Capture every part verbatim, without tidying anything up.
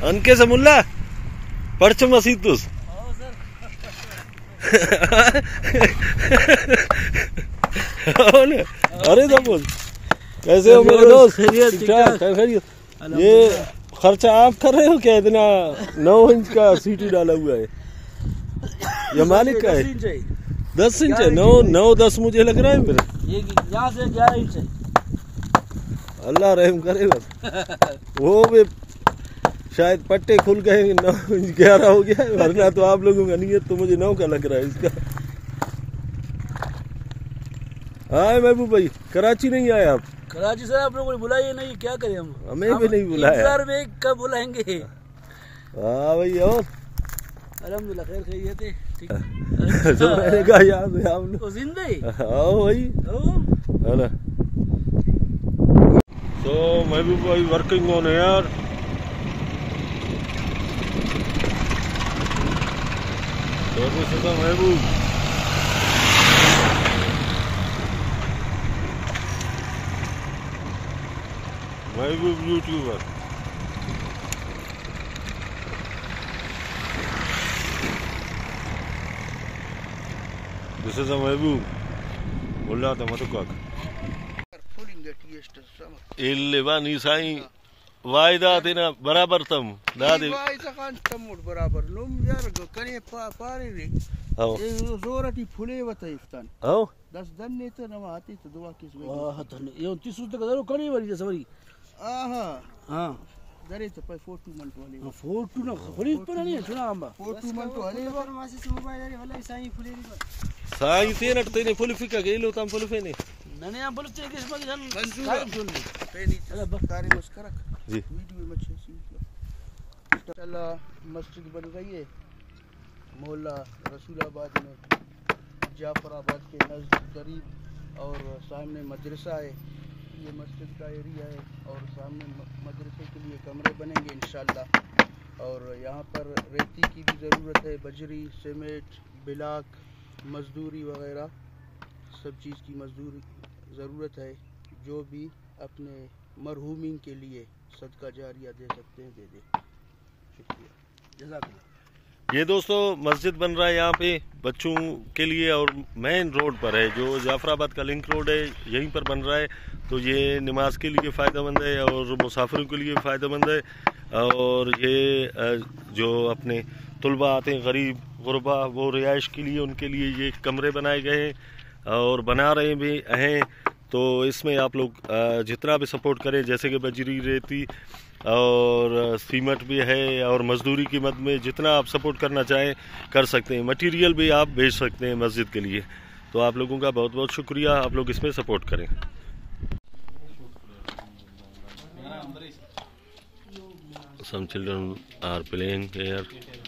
अनके से मुल्ला पढ़ मसीद तुस अरे बोल कैसे हो मेरे दोस्त? खैरियत। ये खर्चा आप कर रहे हो क्या? इतना नौ इंच का सीटी डाला हुआ है, ये मालिक का है। दस इंच है, नौ नौ दस मुझे लग रहा है फिर ये यहाँ से ग्यारह इंच है। अल्लाह रहम करे बस। वो भी शायद पट्टे खुल गए, नौ इंच ग्यारह हो गया, वरना तो आप लोगों का नियत तो मुझे नौ का लग रहा है इसका। हाँ महबूब भाई, कराची नहीं आए आप? कराची सर आप लोगों ने बुलाइए नहीं, क्या करें हम? हमें भी नहीं बुलाया। इंतजार में कब बुलाएंगे? हाँ भाई, और अल्हम्दुलिल्लाह खैर खैरियत है। ठीक तो मैंने कहा याद है आप लोग जिंदा ही। हाँ भाई, है ना। तो महबूब भाई वर्किंग ऑन एयर। तो महबूब महबूब यूट्यूबर। This is a महबूब बोला था मतुकाक इल्ले बानी साईं वायदा देना बराबर तम दादी वायदा कान तमुड बराबर लुम यार कने पा पारे रे आओ ये जोरटी फुले वता इफ्तान आओ दस दिन ने तो नमा आती तो दुआ किस वे हां धन ये तीस रुपए का जरूर करी वाली जैसे वाली। आहा हां दरे तो पे फोटो मंट वाली हां फोटो ना खड़ी पर नहीं सुना आंबा फोटो मंट वाली मासे से मोबाइल रे वाला साईं फुले रे साईं ते नटते ने फुल फिका गेलो तम फुल फेने नने हम बोलते किस में जन मंजूर काय सुन पे नहीं चला बकारी मुस्करक जी वीडियो में अच्छे सी चला मस्जिद बन गई है मोहल्ला रसूलाबाद में जाफराबाद के नज़दीक करीब, और सामने मदरसा है। ये मस्जिद का एरिया है और सामने मदरसे के लिए कमरे बनेंगे इंशाल्लाह। और यहाँ पर रेती की भी ज़रूरत है, बजरी, सीमेंट, बिलाक, मजदूरी वगैरह सब चीज़ की मजदूरी ज़रूरत है। जो भी अपने मरहूमिन के लिए सदका जारिया दे सकते हैं दे दे। शुक्रिया, जज़ाकल्लाह। ये दोस्तों मस्जिद बन रहा है यहाँ पे बच्चों के लिए, और मेन रोड पर है जो जाफराबाद का लिंक रोड है, यहीं पर बन रहा है। तो ये नमाज के लिए फ़ायदेमंद है और मुसाफिरों के लिए फ़ायदेमंद है। और ये जो अपने तुलबा आते हैं गरीब गुरबा, वो रिहाइश के लिए उनके लिए ये कमरे बनाए गए हैं और बना रहे भी हैं। तो इसमें आप लोग जितना भी सपोर्ट करें, जैसे कि बजरी, रेती और सीमेंट भी है, और मजदूरी की मद में जितना आप सपोर्ट करना चाहें कर सकते हैं। मटेरियल भी आप भेज सकते हैं मस्जिद के लिए। तो आप लोगों का बहुत बहुत शुक्रिया, आप लोग इसमें सपोर्ट करें। Some children are playing here.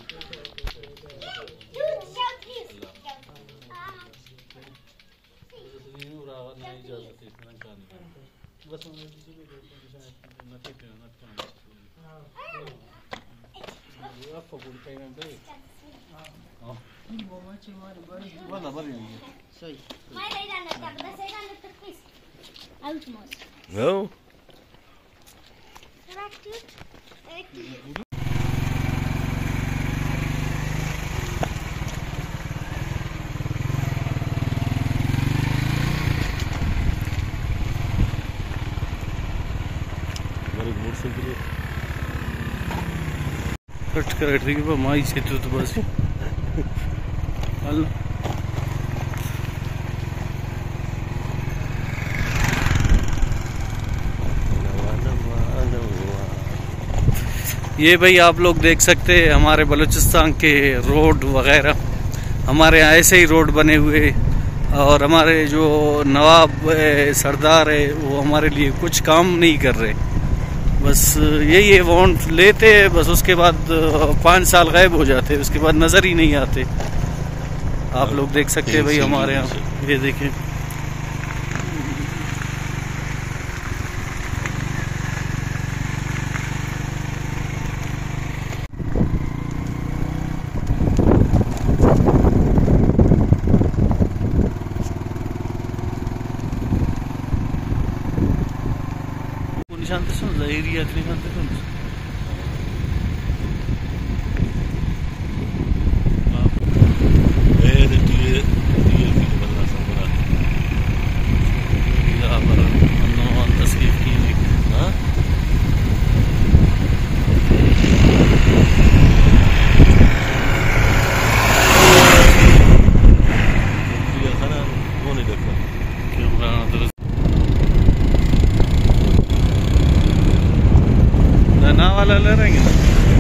No. Cut कर रही है माई से तो बस ये भाई आप लोग देख सकते हैं हमारे बलूचिस्तान के रोड वगैरह, हमारे यहाँ ऐसे ही रोड बने हुए। और हमारे जो नवाब सरदार है वो हमारे लिए कुछ काम नहीं कर रहे, बस यही है वॉन्ट लेते हैं, बस उसके बाद पाँच साल गायब हो जाते, उसके बाद नज़र ही नहीं आते। आप लोग देख सकते हैं भाई हमारे यहाँ, ये देखें निशान तो सुन एरिया निशान तो सुन यहाँ वाला ले रहेंगे।